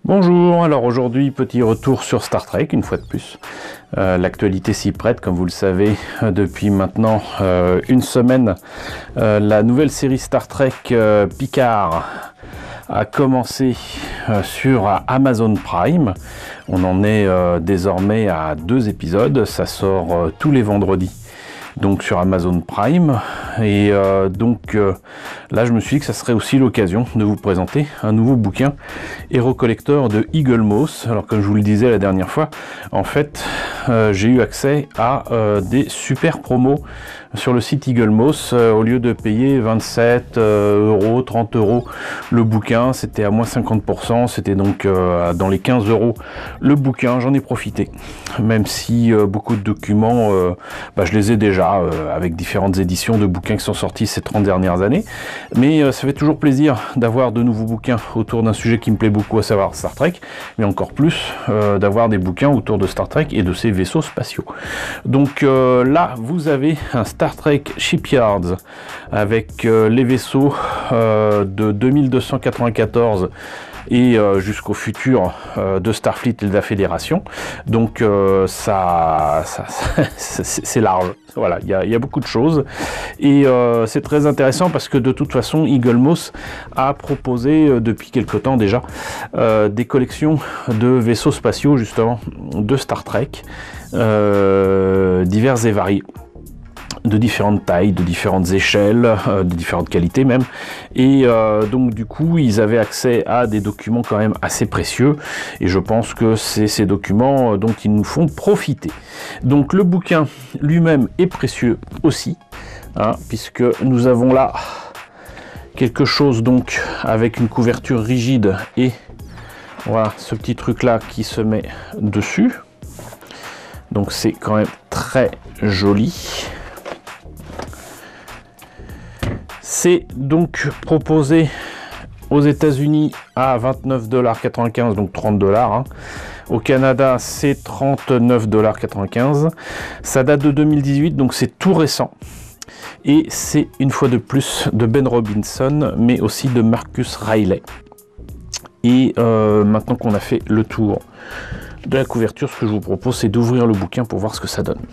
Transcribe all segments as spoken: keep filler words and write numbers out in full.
Bonjour, alors aujourd'hui petit retour sur Star Trek une fois de plus. Euh, L'actualité s'y prête, comme vous le savez, depuis maintenant euh, une semaine. Euh, la nouvelle série Star Trek euh, Picard a commencé euh, sur Amazon Prime. On en est euh, désormais à deux épisodes, ça sort euh, tous les vendredis. Donc sur Amazon Prime, et euh, donc euh, là je me suis dit que ça serait aussi l'occasion de vous présenter un nouveau bouquin Hero Collector de Eaglemoss. Alors comme je vous le disais la dernière fois, en fait euh, j'ai eu accès à euh, des super promos sur le site Eaglemoss. Euh, au lieu de payer vingt-sept euros, trente euros le bouquin, c'était à moins cinquante pour cent, c'était donc euh, dans les quinze euros le bouquin. J'en ai profité, même si euh, beaucoup de documents, euh, bah, je les ai déjà euh, avec différentes éditions de bouquins qui sont sortis ces trente dernières années, mais euh, ça fait toujours plaisir d'avoir de nouveaux bouquins autour d'un sujet qui me plaît beaucoup, à savoir Star Trek, mais encore plus euh, d'avoir des bouquins autour de Star Trek et de ses vaisseaux spatiaux. Donc euh, là vous avez un Star Trek Shipyards avec euh, les vaisseaux euh, de deux mille deux cent quatre-vingt-quatorze et euh, jusqu'au futur euh, de Starfleet et de la Fédération. Donc euh, ça, ça c'est large. Voilà, il y, y a beaucoup de choses et euh, c'est très intéressant parce que de toute façon Eaglemoss a proposé euh, depuis quelque temps déjà euh, des collections de vaisseaux spatiaux justement de Star Trek euh, divers et variés, de différentes tailles, de différentes échelles, euh, de différentes qualités même, et euh, donc du coup ils avaient accès à des documents quand même assez précieux, et je pense que c'est ces documents euh, dont ils nous font profiter. Donc le bouquin lui-même est précieux aussi, hein, puisque nous avons là quelque chose donc avec une couverture rigide, et voilà ce petit truc là qui se met dessus, donc c'est quand même très joli. C'est donc proposé aux États-Unis à vingt-neuf dollars quatre-vingt-quinze, donc trente dollars. Hein. Au Canada, c'est trente-neuf dollars quatre-vingt-quinze. Ça date de deux mille dix-huit, donc c'est tout récent. Et c'est une fois de plus de Ben Robinson, mais aussi de Marcus Riley. Et euh, maintenant qu'on a fait le tour de la couverture, ce que je vous propose, c'est d'ouvrir le bouquin pour voir ce que ça donne.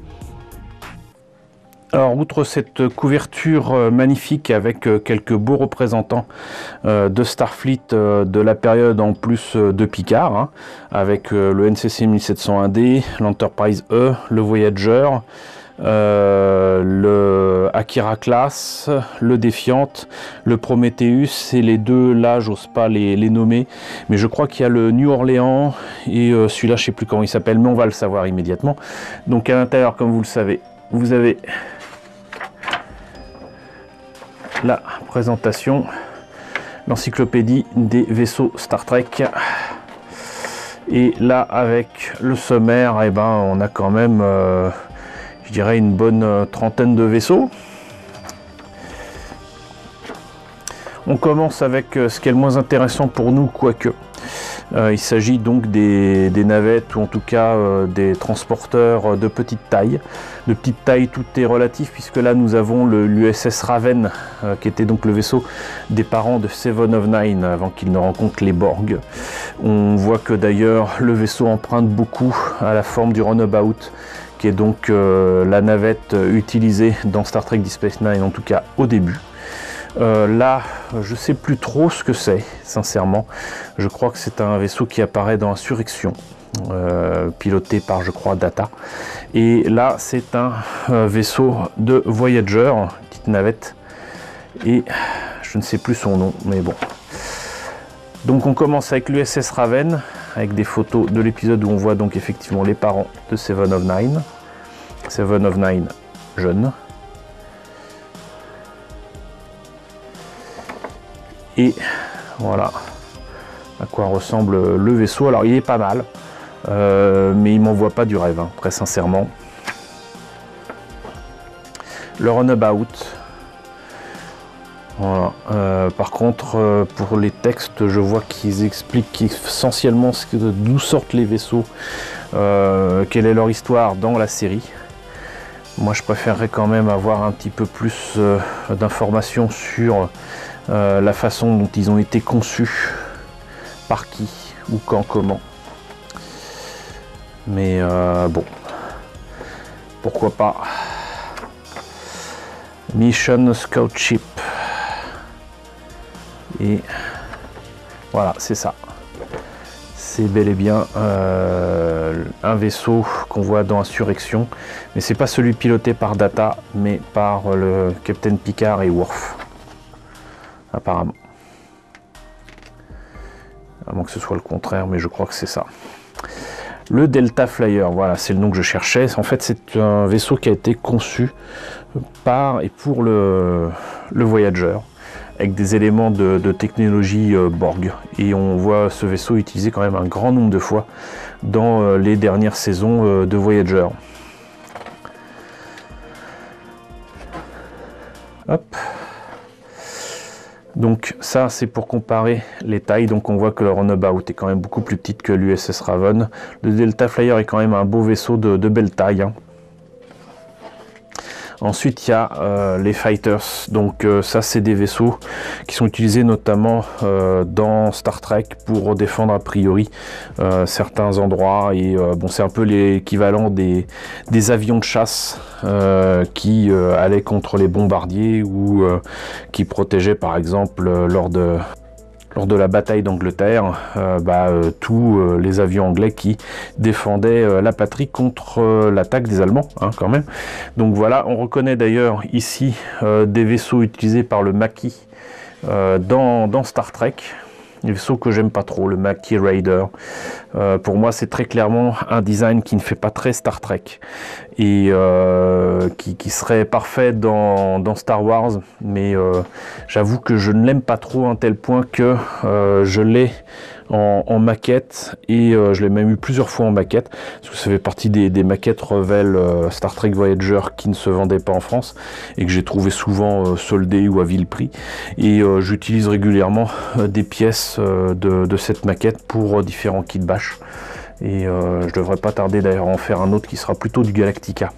Alors, outre cette couverture euh, magnifique avec euh, quelques beaux représentants euh, de Starfleet euh, de la période en plus euh, de Picard, hein, avec euh, le N C C mille sept cent un D, l'Enterprise E, le Voyager, euh, le Akira Class, le Defiant, le Prometheus, et les deux là, j'ose pas les, les nommer, mais je crois qu'il y a le New Orleans et euh, celui-là, je sais plus comment il s'appelle, mais on va le savoir immédiatement. Donc à l'intérieur, comme vous le savez, vous avez la présentation, l'encyclopédie des vaisseaux Star Trek, et là avec le sommaire, et eh ben on a quand même euh, je dirais une bonne euh, trentaine de vaisseaux. On commence avec euh, ce qui est le moins intéressant pour nous, quoique euh, il s'agit donc des, des navettes, ou en tout cas euh, des transporteurs de petite taille. De petite taille, tout est relatif, puisque là nous avons l'U S S Raven, euh, qui était donc le vaisseau des parents de Seven of Nine, avant qu'il ne rencontre les Borg. On voit que d'ailleurs le vaisseau emprunte beaucoup à la forme du Runabout, qui est donc euh, la navette utilisée dans Star Trek Deep Space Nine, en tout cas au début. Euh, là, je sais plus trop ce que c'est, sincèrement. Je crois que c'est un vaisseau qui apparaît dans Insurrection, euh, piloté par, je crois, Data. Et là, c'est un euh, vaisseau de Voyager, petite navette, et je ne sais plus son nom, mais bon. Donc on commence avec l'U S S Raven, avec des photos de l'épisode où on voit donc effectivement les parents de Seven of Nine. Seven of Nine jeune. Et voilà à quoi ressemble le vaisseau. Alors il est pas mal, euh, mais il m'envoie pas du rêve, hein, très sincèrement. Le Runabout. Voilà. Euh, par contre, euh, pour les textes, je vois qu'ils expliquent essentiellement d'où sortent les vaisseaux, euh, quelle est leur histoire dans la série. Moi, je préférerais quand même avoir un petit peu plus euh, d'informations sur Euh, la façon dont ils ont été conçus, par qui, ou quand, comment. Mais euh, bon, pourquoi pas. Mission Scout Ship. Et voilà, c'est ça. C'est bel et bien euh, un vaisseau qu'on voit dans Insurrection, mais c'est pas celui piloté par Data, mais par le Captain Picard et Worf, apparemment. À moins que ce soit le contraire, mais je crois que c'est ça. Le Delta Flyer, voilà, c'est le nom que je cherchais. En fait, c'est un vaisseau qui a été conçu par et pour le, le Voyager, avec des éléments de, de technologie euh, Borg. Et on voit ce vaisseau utilisé quand même un grand nombre de fois dans euh, les dernières saisons euh, de Voyager. Hop. Donc ça, c'est pour comparer les tailles. Donc on voit que le Runabout est quand même beaucoup plus petite que l'U S S Raven. Le Delta Flyer est quand même un beau vaisseau de, de belle taille, hein. Ensuite, il y a euh, les Fighters. Donc euh, ça, c'est des vaisseaux qui sont utilisés notamment euh, dans Star Trek pour défendre a priori euh, certains endroits. Et euh, bon, c'est un peu l'équivalent des, des avions de chasse euh, qui euh, allaient contre les bombardiers ou euh, qui protégeaient par exemple euh, lors de... Lors de la bataille d'Angleterre, euh, bah, euh, tous euh, les avions anglais qui défendaient euh, la patrie contre euh, l'attaque des Allemands, hein, quand même. Donc voilà, on reconnaît d'ailleurs ici euh, des vaisseaux utilisés par le Maquis euh, dans, dans Star Trek. Des vaisseaux que j'aime pas trop, le Maquis Raider. Euh, pour moi, c'est très clairement un design qui ne fait pas très Star Trek et euh, qui, qui serait parfait dans, dans Star Wars, mais euh, j'avoue que je ne l'aime pas trop à un tel point que euh, je l'ai en, en maquette et euh, je l'ai même eu plusieurs fois en maquette parce que ça fait partie des, des maquettes Revell euh, Star Trek Voyager qui ne se vendaient pas en France et que j'ai trouvé souvent euh, soldées ou à vil prix, et euh, j'utilise régulièrement euh, des pièces euh, de, de cette maquette pour euh, différents kits bash. Et euh, je devrais pas tarder d'ailleurs à en faire un autre qui sera plutôt du Galactica.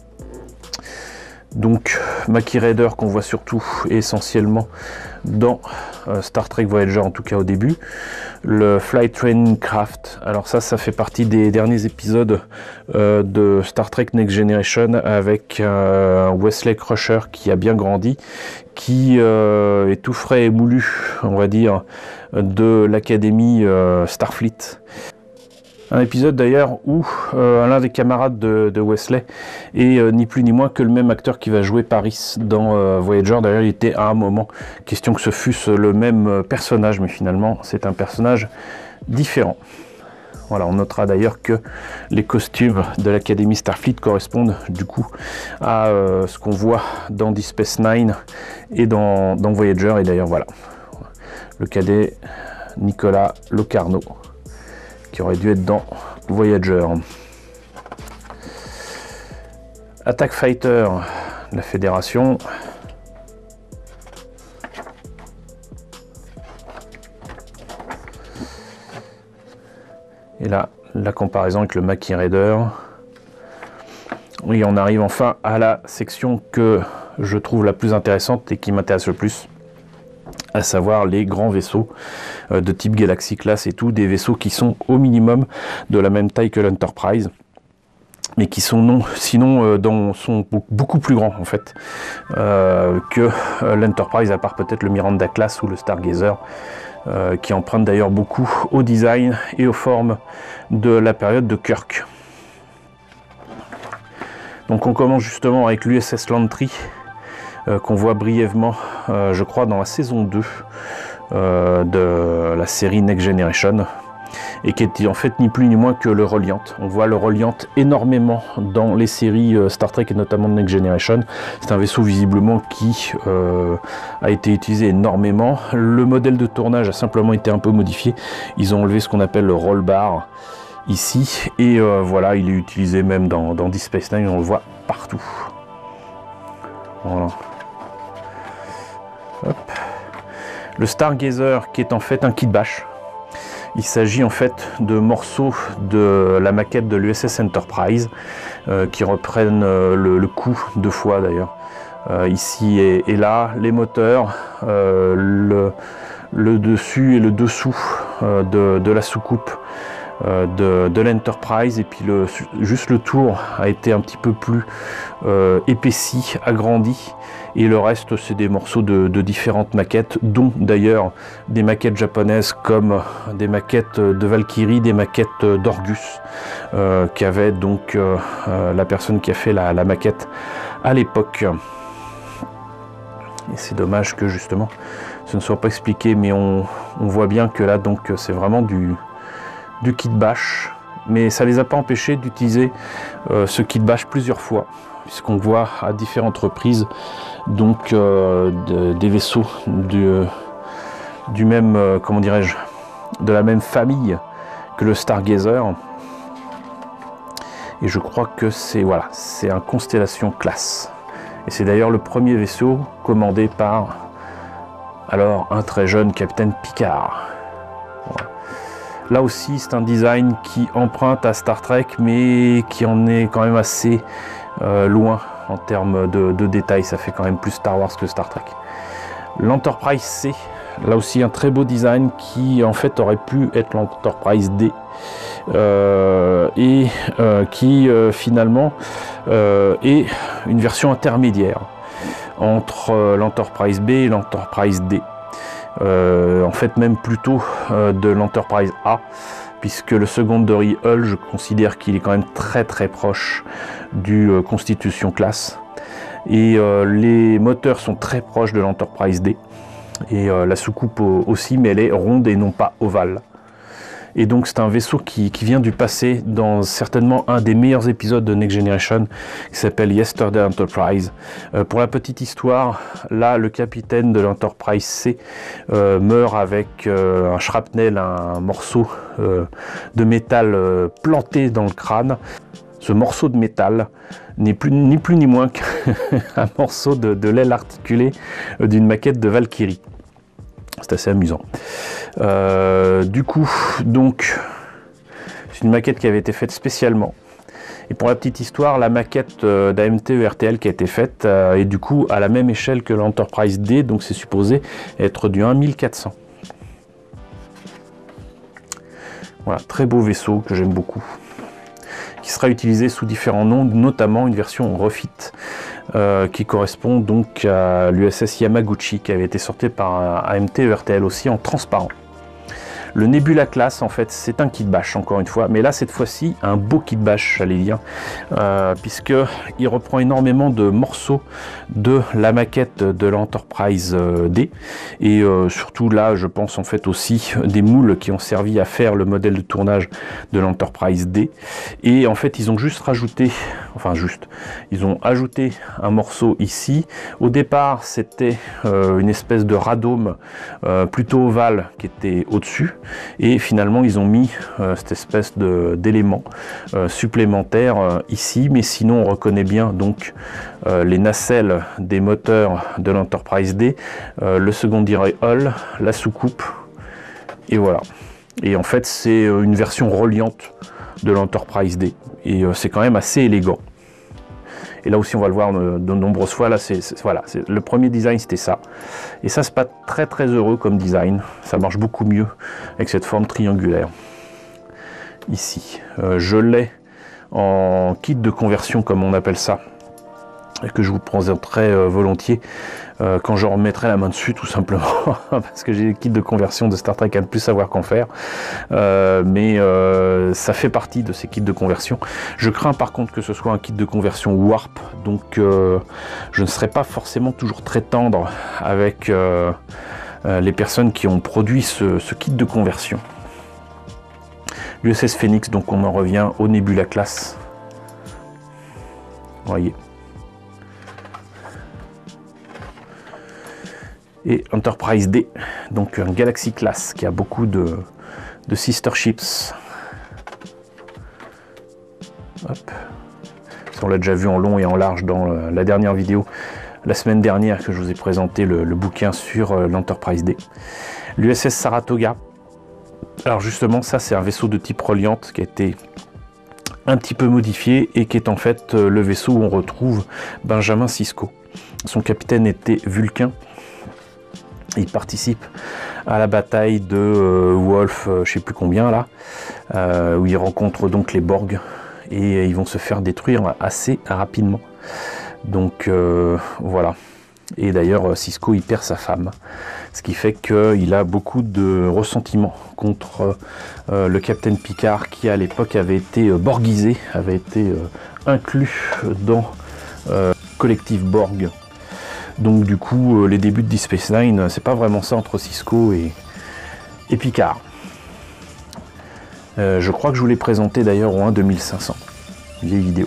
Donc Maquis Raider qu'on voit surtout et essentiellement dans euh, Star Trek Voyager, en tout cas au début. Le Flight Training Craft, alors ça ça fait partie des derniers épisodes euh, de Star Trek Next Generation avec euh, Wesley Crusher qui a bien grandi, qui euh, est tout frais et moulu, on va dire, de l'académie euh, Starfleet. Un épisode d'ailleurs où euh, l'un des camarades de, de Wesley est euh, ni plus ni moins que le même acteur qui va jouer Paris dans euh, Voyager. D'ailleurs, il était à un moment question que ce fût le même personnage, mais finalement c'est un personnage différent. Voilà, on notera d'ailleurs que les costumes de l'Académie Starfleet correspondent du coup à euh, ce qu'on voit dans Deep Space Nine et dans, dans Voyager. Et d'ailleurs voilà, le cadet Nicolas Locarno, qui aurait dû être dans Voyager. Attack Fighter de la Fédération. Et là, la comparaison avec le Maquis Raider. Oui, on arrive enfin à la section que je trouve la plus intéressante et qui m'intéresse le plus, à savoir les grands vaisseaux euh, de type Galaxy Class et tout, des vaisseaux qui sont au minimum de la même taille que l'Enterprise, mais qui sont non, sinon euh, dans, sont beaucoup plus grands en fait euh, que euh, l'Enterprise, à part peut-être le Miranda Class ou le Stargazer, euh, qui empruntent d'ailleurs beaucoup au design et aux formes de la période de Kirk. Donc on commence justement avec l'U S S Lantry, Euh, qu'on voit brièvement, euh, je crois, dans la saison deux euh, de la série Next Generation, et qui est en fait ni plus ni moins que le Reliant. On voit le Reliant énormément dans les séries euh, Star Trek et notamment de Next Generation. C'est un vaisseau visiblement qui euh, a été utilisé énormément. Le modèle de tournage a simplement été un peu modifié. Ils ont enlevé ce qu'on appelle le roll bar ici, et euh, voilà, il est utilisé même dans, dans Deep Space Nine, on le voit partout. Voilà. Hop. Le Stargazer, qui est en fait un kit bash. Il s'agit en fait de morceaux de la maquette de l'U S S Enterprise euh, qui reprennent euh, le, le coup deux fois d'ailleurs. Euh, ici et, et là, les moteurs, euh, le, le dessus et le dessous euh, de, de la soucoupe euh, de, de l'Enterprise, et puis le, juste le tour a été un petit peu plus euh, épaissi, agrandi, et le reste c'est des morceaux de, de différentes maquettes, dont d'ailleurs des maquettes japonaises comme des maquettes de Valkyrie, des maquettes d'Orgus, euh, qu'avait donc euh, euh, la personne qui a fait la, la maquette à l'époque. Et c'est dommage que justement ce ne soit pas expliqué, mais on, on voit bien que là donc c'est vraiment du, du kit bash, mais ça les a pas empêchés d'utiliser euh, ce kit bash plusieurs fois, puisqu'on voit à différentes reprises donc euh, de, des vaisseaux du, du même, euh, comment dirais-je, de la même famille que le Stargazer. Et je crois que c'est voilà, c'est un Constellation classe. Et c'est d'ailleurs le premier vaisseau commandé par alors un très jeune capitaine Picard. Voilà. Là aussi, c'est un design qui emprunte à Star Trek, mais qui en est quand même assez euh, loin en termes de, de détails. Ça fait quand même plus Star Wars que Star Trek. L'Enterprise C, là aussi un très beau design qui en fait aurait pu être l'Enterprise D. Euh, et euh, qui euh, finalement euh, est une version intermédiaire entre euh, l'Enterprise B et l'Enterprise D. Euh, en fait même plutôt euh, de l'Enterprise A, puisque le secondary hull, je considère qu'il est quand même très très proche du euh, Constitution class, et euh, les moteurs sont très proches de l'Enterprise D, et euh, la soucoupe aussi, mais elle est ronde et non pas ovale. Et donc c'est un vaisseau qui, qui vient du passé, dans certainement un des meilleurs épisodes de Next Generation, qui s'appelle Yesterday Enterprise. Euh, pour la petite histoire, là le capitaine de l'Enterprise C euh, meurt avec euh, un shrapnel, un morceau euh, de métal euh, planté dans le crâne. Ce morceau de métal n'est plus, ni plus ni moins qu'un morceau de, de l'aile articulée d'une maquette de Valkyrie. C'est assez amusant. Euh, du coup, donc, c'est une maquette qui avait été faite spécialement. Et pour la petite histoire, la maquette euh, d'A M T E R T L qui a été faite euh, est du coup à la même échelle que l'Enterprise D, donc c'est supposé être du un mille quatre cents. Voilà, très beau vaisseau que j'aime beaucoup, qui sera utilisé sous différents noms, notamment une version refit. Euh, qui correspond donc à l'U S S Yamaguchi, qui avait été sorti par A M T E R T L aussi en transparent. Le Nebula class, en fait, c'est un kit bash, encore une fois, mais là, cette fois-ci, un beau kit bash, j'allais dire, euh, puisqu'il reprend énormément de morceaux de la maquette de l'Enterprise D, et euh, surtout là, je pense en fait aussi des moules qui ont servi à faire le modèle de tournage de l'Enterprise D, et en fait, ils ont juste rajouté, enfin juste, ils ont ajouté un morceau ici. Au départ, c'était euh, une espèce de radome euh, plutôt ovale qui était au-dessus, et finalement ils ont mis euh, cette espèce de d'élément euh, supplémentaire euh, ici, mais sinon on reconnaît bien donc euh, les nacelles des moteurs de l'Enterprise D, euh, le secondary hull, la soucoupe, et voilà. Et en fait c'est une version reliante de l'Enterprise D, et euh, c'est quand même assez élégant. Et là aussi on va le voir de, de nombreuses fois. Là c'est voilà, c'est le premier design, c'était ça, et ça c'est pas très très heureux comme design. Ça marche beaucoup mieux avec cette forme triangulaire ici. Euh, je l'ai en kit de conversion comme on appelle ça, et que je vous présenterai euh, volontiers euh, quand je remettrai la main dessus, tout simplement parce que j'ai des kits de conversion de Star Trek à ne plus savoir qu'en faire, euh, mais euh, ça fait partie de ces kits de conversion. Je crains par contre que ce soit un kit de conversion warp, donc euh, je ne serai pas forcément toujours très tendre avec euh, euh, les personnes qui ont produit ce, ce kit de conversion. L'U S S Phoenix, donc on en revient au Nebula class. Vous voyez. Et Enterprise D, donc un Galaxy class qui a beaucoup de, de sister ships. Hop. Ça, on l'a déjà vu en long et en large dans la dernière vidéo, la semaine dernière, que je vous ai présenté le, le bouquin sur l'Enterprise D. L'U S S Saratoga. Alors justement, ça c'est un vaisseau de type reliante qui a été un petit peu modifié et qui est en fait le vaisseau où on retrouve Benjamin Sisko. Son capitaine était Vulcain. Il participe à la bataille de euh, Wolf, euh, je sais plus combien là, euh, où il rencontre donc les Borg et euh, ils vont se faire détruire assez rapidement. Donc euh, voilà. Et d'ailleurs Sisko il perd sa femme, ce qui fait qu'il a beaucoup de ressentiment contre euh, le Capitaine Picard qui à l'époque avait été euh, borgisé, avait été euh, inclus dans euh, le collectif Borg. Donc du coup, euh, les débuts de Deep Space Nine, c'est pas vraiment ça entre Sisko et, et Picard. Euh, je crois que je vous l'ai présenté d'ailleurs au un deux mille cinq cents, vieille vidéo.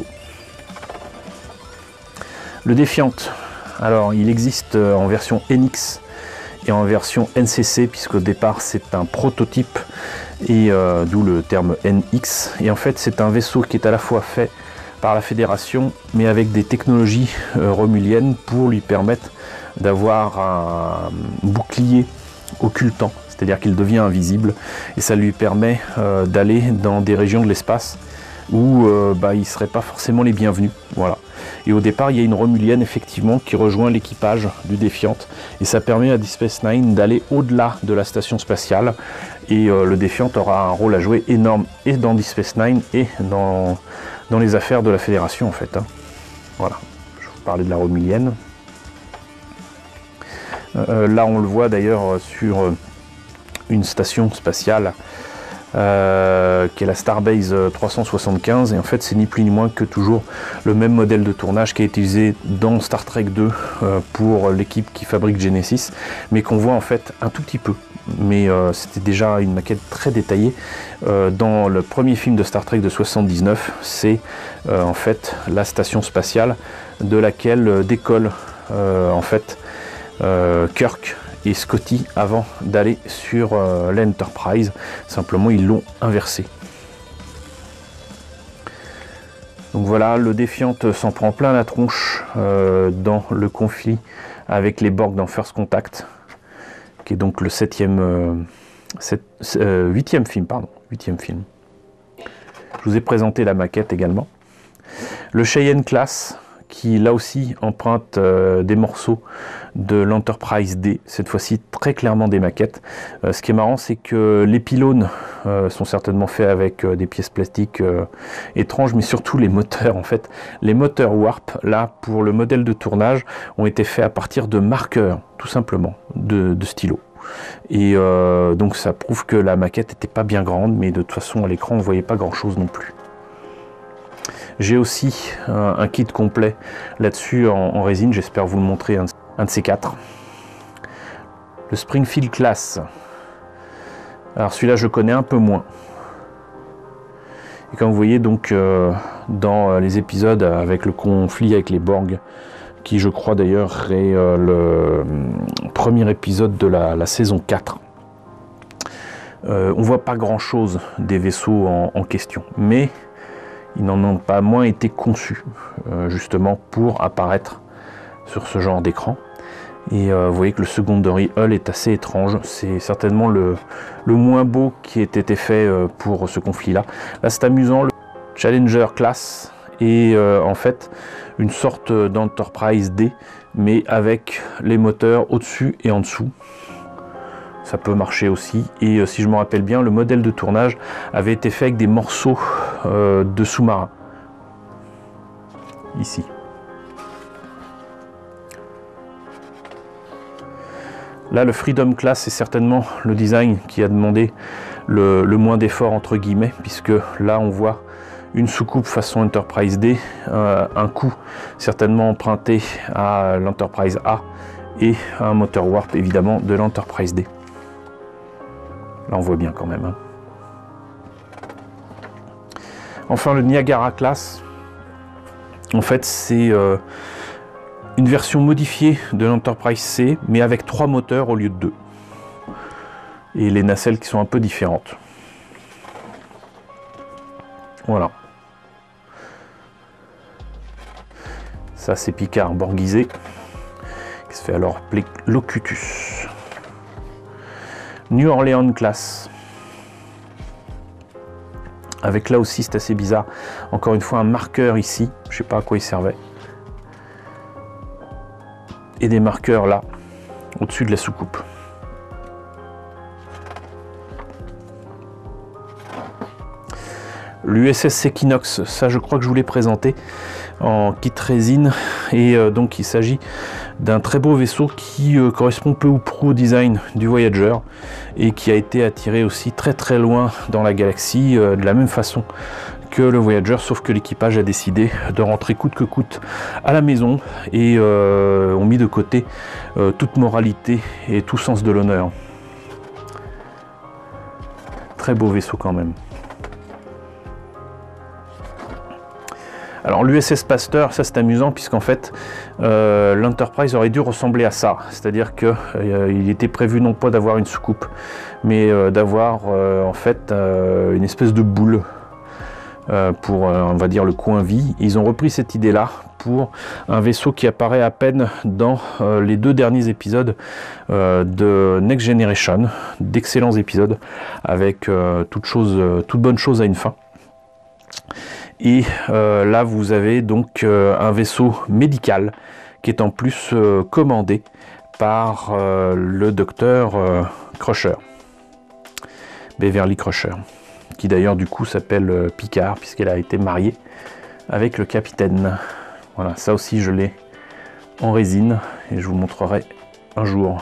Le Defiant, alors il existe en version N X et en version N C C, puisqu'au départ c'est un prototype, et euh, d'où le terme N X. Et en fait c'est un vaisseau qui est à la fois fait par la Fédération, mais avec des technologies euh, romuliennes pour lui permettre d'avoir un bouclier occultant, c'est-à-dire qu'il devient invisible, et ça lui permet euh, d'aller dans des régions de l'espace où euh, bah, il ne serait pas forcément les bienvenus. Voilà. Et au départ, il y a une romulienne effectivement qui rejoint l'équipage du Defiant, et ça permet à Deep Space Nine d'aller au-delà de la station spatiale, et euh, le Defiant aura un rôle à jouer énorme et dans Deep Space Nine et dans dans les affaires de la Fédération en fait. Hein. Voilà, je vous parlais de la romulienne. Euh, là on le voit d'ailleurs sur une station spatiale euh, qui est la Starbase trois cent soixante-quinze, et en fait c'est ni plus ni moins que toujours le même modèle de tournage qui est utilisé dans Star Trek deux euh, pour l'équipe qui fabrique Genesis, mais qu'on voit en fait un tout petit peu. Mais euh, c'était déjà une maquette très détaillée. Euh, dans le premier film de Star Trek de soixante-dix-neuf, c'est euh, en fait la station spatiale de laquelle euh, décollent euh, en fait euh, Kirk et Scotty avant d'aller sur euh, l'Enterprise. Simplement ils l'ont inversé. Donc voilà, le Defiant s'en prend plein la tronche euh, dans le conflit avec les Borg dans First Contact, qui est donc le septième, euh, sept, euh, huitième film, pardon, huitième film. Je vous ai présenté la maquette également. Le Cheyenne Class, qui là aussi emprunte euh, des morceaux de l'Enterprise D, cette fois-ci très clairement des maquettes. Euh, ce qui est marrant, c'est que les pylônes euh, sont certainement faits avec euh, des pièces plastiques euh, étranges, mais surtout les moteurs en fait. Les moteurs Warp, là, pour le modèle de tournage, ont été faits à partir de marqueurs, tout simplement, de, de stylos. Et euh, donc ça prouve que la maquette n'était pas bien grande, mais de toute façon à l'écran on ne voyait pas grand chose non plus. J'ai aussi un, un kit complet là-dessus en, en résine, j'espère vous le montrer un, un de ces quatre. Le Springfield Class. Alors celui-là je connais un peu moins. Et comme vous voyez donc euh, dans les épisodes avec le conflit avec les Borg, qui je crois d'ailleurs est euh, le premier épisode de la, la saison quatre, euh, on voit pas grand chose des vaisseaux en, en question, mais ils n'en ont pas moins été conçus euh, justement pour apparaître sur ce genre d'écran. Et euh, vous voyez que le secondary hull est assez étrange, c'est certainement le, le moins beau qui ait été fait euh, pour ce conflit là. Là c'est amusant, le Challenger Class est euh, en fait une sorte d'Enterprise D, mais avec les moteurs au-dessus et en dessous. Ça peut marcher aussi. Et euh, si je me rappelle bien, le modèle de tournage avait été fait avec des morceaux euh, de sous-marins. Ici. Là, le Freedom Class, c'est certainement le design qui a demandé le, le moins d'efforts, entre guillemets, puisque là, on voit une soucoupe façon Enterprise D, euh, un coup certainement emprunté à l'Enterprise A, et un moteur Warp, évidemment, de l'Enterprise D. Là, on voit bien quand même. Hein. Enfin, le Niagara Class, en fait, c'est euh, une version modifiée de l'Enterprise C, mais avec trois moteurs au lieu de deux. Et les nacelles qui sont un peu différentes. Voilà. Ça, c'est Picard borgisé, qui se fait alors appeler Locutus. New Orleans Class. Avec là aussi, c'est assez bizarre. Encore une fois, un marqueur ici. Je ne sais pas à quoi il servait. Et des marqueurs là, au-dessus de la soucoupe. l'U S S Equinox, ça je crois que je vous l'ai présenté en kit résine, et euh, donc il s'agit d'un très beau vaisseau qui euh, correspond peu ou prou au design du Voyager et qui a été attiré aussi très très loin dans la galaxie euh, de la même façon que le Voyager, sauf que l'équipage a décidé de rentrer coûte que coûte à la maison et euh, ont mis de côté euh, toute moralité et tout sens de l'honneur. Très beau vaisseau quand même. Alors l'U S S Pasteur, ça c'est amusant puisqu'en fait euh, l'Enterprise aurait dû ressembler à ça, c'est-à-dire que euh, il était prévu non pas d'avoir une soucoupe, mais euh, d'avoir euh, en fait euh, une espèce de boule euh, pour euh, on va dire le coin vie. Ils ont repris cette idée-là pour un vaisseau qui apparaît à peine dans euh, les deux derniers épisodes euh, de Next Generation, d'excellents épisodes avec euh, toute chose, euh, toute bonne chose à une fin. Et euh, là vous avez donc euh, un vaisseau médical qui est en plus euh, commandé par euh, le docteur euh, Crusher, Beverly Crusher, qui d'ailleurs du coup s'appelle euh, Picard puisqu'elle a été mariée avec le capitaine. Voilà, ça aussi je l'ai en résine et je vous montrerai un jour.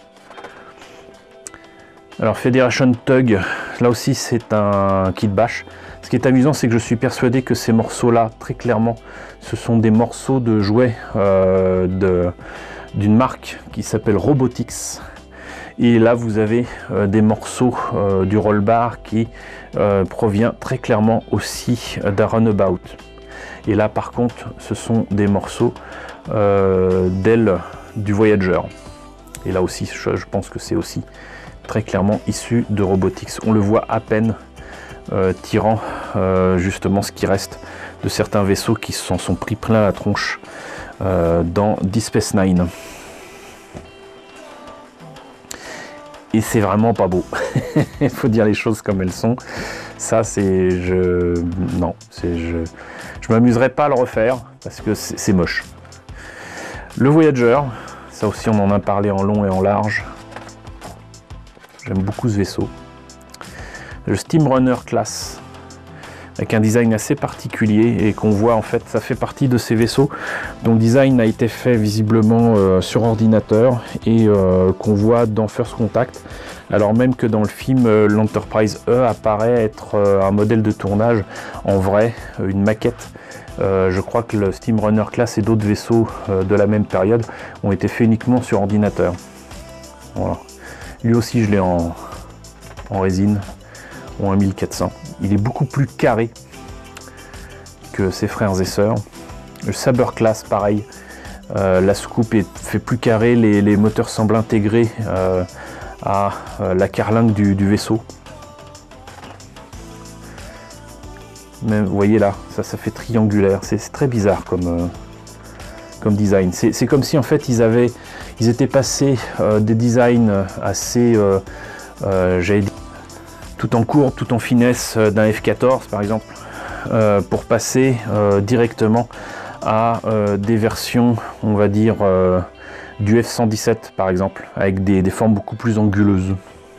Alors Federation Tug, là aussi c'est un kit bash. Ce qui est amusant, c'est que je suis persuadé que ces morceaux-là, très clairement, ce sont des morceaux de jouets euh, de, d'une marque qui s'appelle Robotix. Et là, vous avez euh, des morceaux euh, du roll-bar qui euh, provient très clairement aussi d'un runabout. Et là, par contre, ce sont des morceaux euh, d'ailes du Voyager. Et là aussi, je, je pense que c'est aussi très clairement issu de Robotix. On le voit à peine. Euh, tirant euh, justement ce qui reste de certains vaisseaux qui s'en sont pris plein la tronche euh, dans Deep Space Nine. Et c'est vraiment pas beau. Il faut dire les choses comme elles sont. Ça c'est je non c'est je je m'amuserai pas à le refaire parce que c'est moche. Le Voyager, ça aussi on en a parlé en long et en large. J'aime beaucoup ce vaisseau. Le Steam Runner Class, avec un design assez particulier et qu'on voit en fait, ça fait partie de ces vaisseaux dont le design a été fait visiblement euh, sur ordinateur et euh, qu'on voit dans First Contact, alors même que dans le film euh, l'Enterprise E apparaît être euh, un modèle de tournage en vrai, une maquette. Euh, je crois que le Steam Runner Class et d'autres vaisseaux euh, de la même période ont été faits uniquement sur ordinateur. Voilà. Lui aussi je l'ai en, en résine. En mille quatre cents. Il est beaucoup plus carré que ses frères et sœurs. Le Saber Class, pareil. Euh, la soucoupe est fait plus carré, les, les moteurs semblent intégrés euh, à euh, la carlingue du, du vaisseau. Mais vous voyez là, ça, ça fait triangulaire. C'est très bizarre comme, euh, comme design. C'est comme si en fait ils avaient, ils étaient passés euh, des designs assez, euh, euh, j'allais dire, tout en courbe, tout en finesse d'un F quatorze par exemple, euh, pour passer euh, directement à euh, des versions, on va dire, euh, du F cent dix-sept par exemple, avec des, des formes beaucoup plus anguleuses.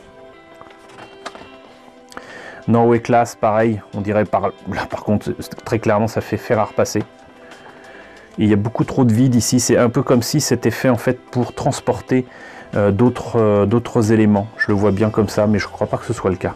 Norway Class, pareil, on dirait par là par contre, très clairement ça fait fer à repasser. Et il y a beaucoup trop de vide ici, c'est un peu comme si c'était fait en fait pour transporter euh, d'autres euh, d'autres éléments. Je le vois bien comme ça, mais je ne crois pas que ce soit le cas.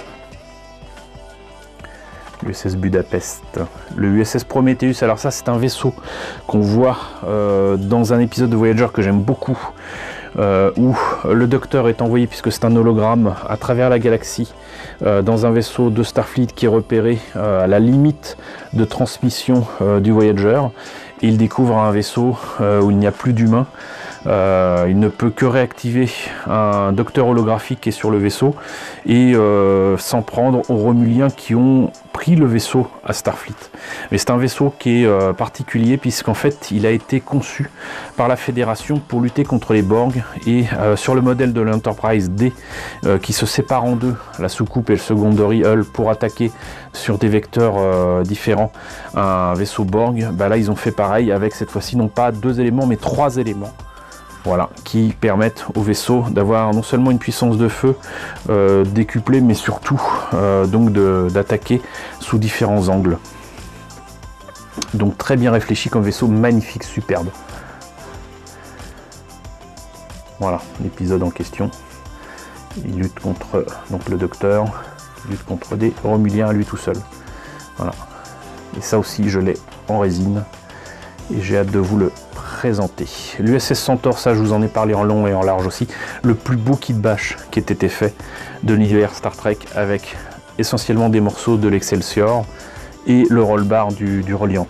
L'U S S Budapest, le U S S Prometheus, alors ça c'est un vaisseau qu'on voit euh, dans un épisode de Voyager que j'aime beaucoup, euh, où le docteur est envoyé, puisque c'est un hologramme, à travers la galaxie, euh, dans un vaisseau de Starfleet qui est repéré euh, à la limite de transmission euh, du Voyager. Et il découvre un vaisseau euh, où il n'y a plus d'humains. Euh, il ne peut que réactiver un docteur holographique qui est sur le vaisseau et euh, s'en prendre aux Romuliens qui ont pris le vaisseau à Starfleet. Mais c'est un vaisseau qui est euh, particulier puisqu'en fait il a été conçu par la Fédération pour lutter contre les Borg et euh, sur le modèle de l'Enterprise D euh, qui se sépare en deux, la soucoupe et le secondary hull, pour attaquer sur des vecteurs euh, différents un vaisseau Borg. Bah là ils ont fait pareil avec cette fois-ci non pas deux éléments mais trois éléments. Voilà, qui permettent au vaisseau d'avoir non seulement une puissance de feu euh, décuplée, mais surtout euh, donc d'attaquer sous différents angles. Donc très bien réfléchi comme vaisseau, magnifique, superbe. Voilà, l'épisode en question. Il lutte contre donc le docteur, il lutte contre des Romuliens à lui tout seul. Voilà. Et ça aussi, je l'ai en résine. Et j'ai hâte de vous le présenter. L'U S S Centaur, ça je vous en ai parlé en long et en large aussi. Le plus beau kit bash qui ait été fait de l'univers Star Trek, avec essentiellement des morceaux de l'Excelsior et le roll-bar du, du Reliant.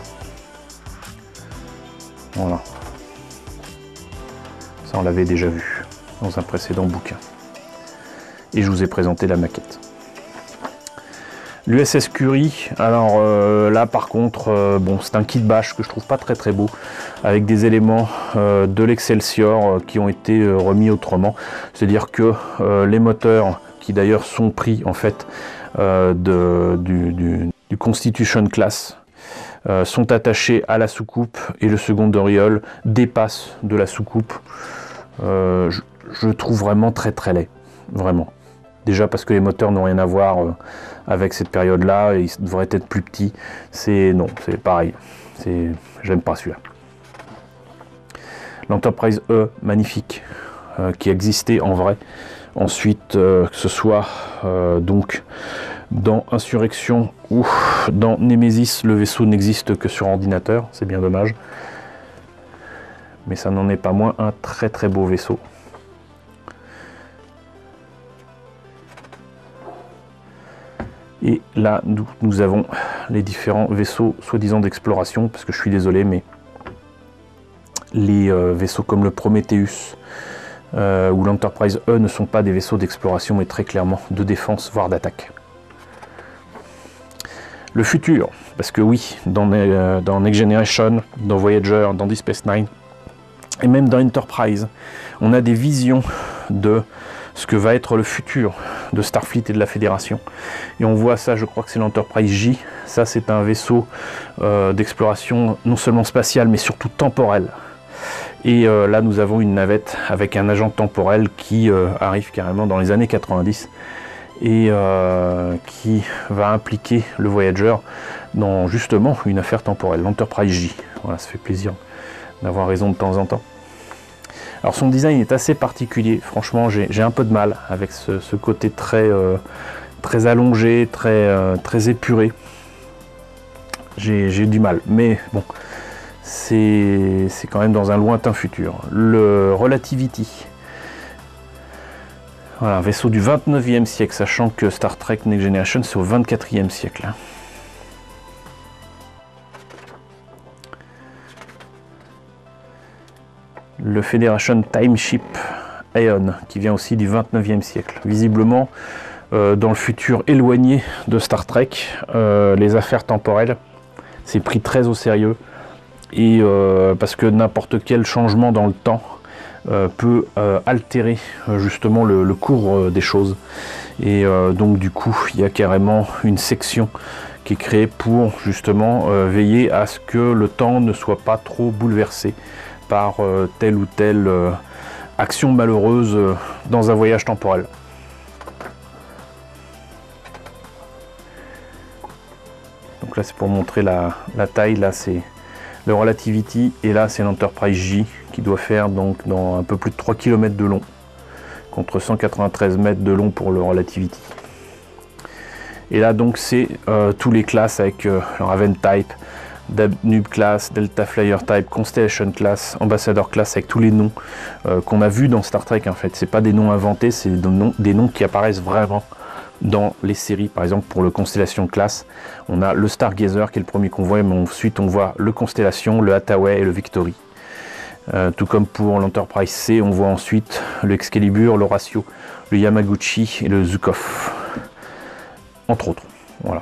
Voilà. Ça on l'avait déjà vu dans un précédent bouquin. Et je vous ai présenté la maquette. L'U S S Curie, alors euh, là par contre, euh, bon, c'est un kit bash que je trouve pas très très beau, avec des éléments euh, de l'Excelsior euh, qui ont été euh, remis autrement. C'est-à-dire que euh, les moteurs, qui d'ailleurs sont pris en fait euh, de, du, du, du Constitution Class, euh, sont attachés à la soucoupe et le second Oriole dépasse de la soucoupe. Euh, je, je trouve vraiment très très laid, vraiment. Déjà parce que les moteurs n'ont rien à voir euh, avec cette période-là, ils devraient être plus petits. C'est non, c'est pareil. C'est, j'aime pas celui-là. L'Enterprise E, magnifique, euh, qui existait en vrai. Ensuite, euh, que ce soit euh, donc dans Insurrection ou dans Nemesis, le vaisseau n'existe que sur ordinateur. C'est bien dommage. Mais ça n'en est pas moins un très très beau vaisseau. Et là, nous, nous avons les différents vaisseaux soi-disant d'exploration, parce que je suis désolé, mais les euh, vaisseaux comme le Prometheus euh, ou l'Enterprise E ne sont pas des vaisseaux d'exploration, mais très clairement de défense, voire d'attaque. Le futur, parce que oui, dans, euh, dans Next Generation, dans Voyager, dans Deep Space Nine, et même dans Enterprise, on a des visions de ce que va être le futur de Starfleet et de la Fédération. Et on voit ça, je crois que c'est l'Enterprise J. Ça, c'est un vaisseau euh, d'exploration non seulement spatiale, mais surtout temporelle. Et euh, là, nous avons une navette avec un agent temporel qui euh, arrive carrément dans les années quatre-vingt-dix et euh, qui va impliquer le Voyager dans justement une affaire temporelle, l'Enterprise J. Voilà, ça fait plaisir d'avoir raison de temps en temps. Alors son design est assez particulier, franchement j'ai un peu de mal avec ce, ce côté très, euh, très allongé, très, euh, très épuré. J'ai du mal, mais bon, c'est quand même dans un lointain futur. Le Relativity, voilà, un vaisseau du vingt-neuvième siècle, sachant que Star Trek Next Generation c'est au vingt-quatrième siècle. Hein. Le Federation Time Ship Aeon, qui vient aussi du vingt-neuvième siècle. Visiblement, euh, dans le futur éloigné de Star Trek, euh, les affaires temporelles, c'est pris très au sérieux. Et euh, parce que n'importe quel changement dans le temps euh, peut euh, altérer euh, justement le, le cours euh, des choses. Et euh, donc du coup, il y a carrément une section qui est créée pour justement euh, veiller à ce que le temps ne soit pas trop bouleversé par euh, telle ou telle euh, action malheureuse euh, dans un voyage temporel. Donc là c'est pour montrer la, la taille, là c'est le Relativity et là c'est l'Enterprise J qui doit faire donc dans un peu plus de trois kilomètres de long contre cent quatre-vingt-treize mètres de long pour le Relativity. Et là donc c'est euh, tous les classes avec euh, le Raven Type, Danube Class, Delta Flyer Type, Constellation Class, Ambassador Class, avec tous les noms euh, qu'on a vus dans Star Trek en fait. C'est pas des noms inventés, c'est des noms, des noms qui apparaissent vraiment dans les séries. Par exemple pour le Constellation Class, on a le Stargazer qui est le premier qu'on voit, mais ensuite on voit le Constellation, le Hathaway et le Victory. Euh, tout comme pour l'Enterprise C, on voit ensuite le Excalibur, l'Horatio, le Yamaguchi et le Zukov, entre autres. Voilà.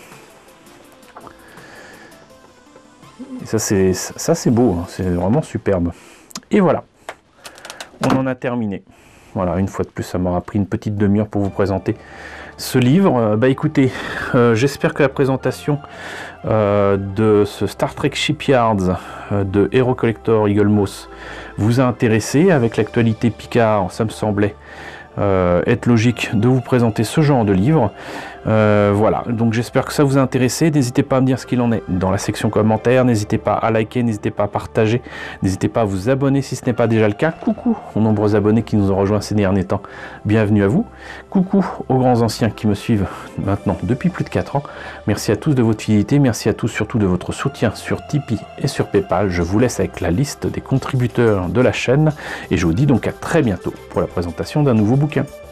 Et ça c'est ça c'est beau, hein, c'est vraiment superbe. Et voilà, on en a terminé. Voilà, une fois de plus, ça m'aura pris une petite demi-heure pour vous présenter ce livre. Euh, bah écoutez, euh, j'espère que la présentation euh, de ce Star Trek Shipyards euh, de Hero Collector Eagle Moss vous a intéressé avec l'actualité Picard, ça me semblait euh, être logique de vous présenter ce genre de livre. Euh, voilà, donc j'espère que ça vous a intéressé. N'hésitez pas à me dire ce qu'il en est dans la section commentaires, n'hésitez pas à liker, n'hésitez pas à partager, n'hésitez pas à vous abonner si ce n'est pas déjà le cas. Coucou aux nombreux abonnés qui nous ont rejoints ces derniers temps, bienvenue à vous. Coucou aux grands anciens qui me suivent maintenant depuis plus de quatre ans. Merci à tous de votre fidélité, merci à tous surtout de votre soutien sur Tipeee et sur Paypal. Je vous laisse avec la liste des contributeurs de la chaîne et je vous dis donc à très bientôt pour la présentation d'un nouveau bouquin.